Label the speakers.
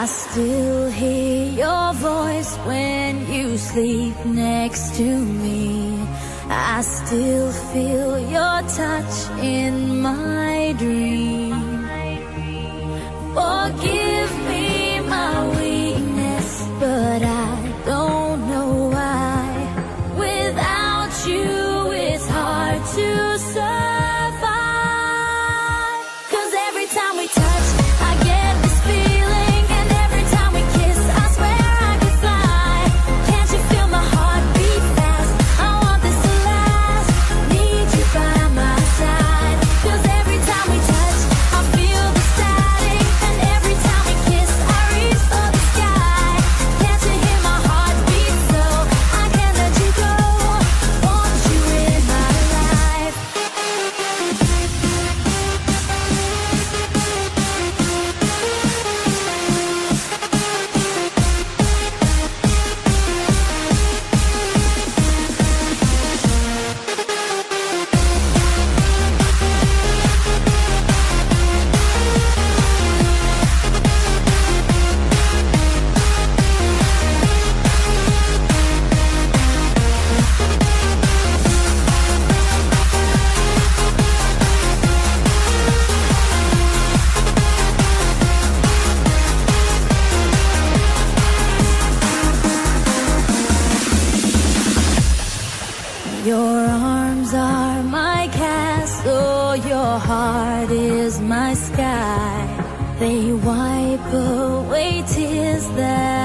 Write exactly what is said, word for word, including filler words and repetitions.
Speaker 1: I still hear your voice when you sleep next to me. I still feel your touch in my dream. Forgive me my weakness, but I don't know why. Without you, it's hard to survive. 'Cause every time we touch, I get this feeling, and every time we kiss, I swear I could fly. Can't you feel my heart beat fast? I want this to last. Need you by my side. 'Cause every time we touch, I feel the static, and every time we kiss, I reach for the sky. Can't you hear my heart beat so? I can't let you go. Want you in my life. Your arms are my castle, your heart is my sky. They wipe away tears that